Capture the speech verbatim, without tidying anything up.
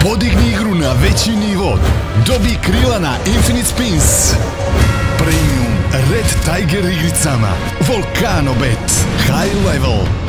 Podigni igru na veći nivo. Dobi krila na Infinite Spins. Premium Red Tiger igricama. Volcano Bet. High Level.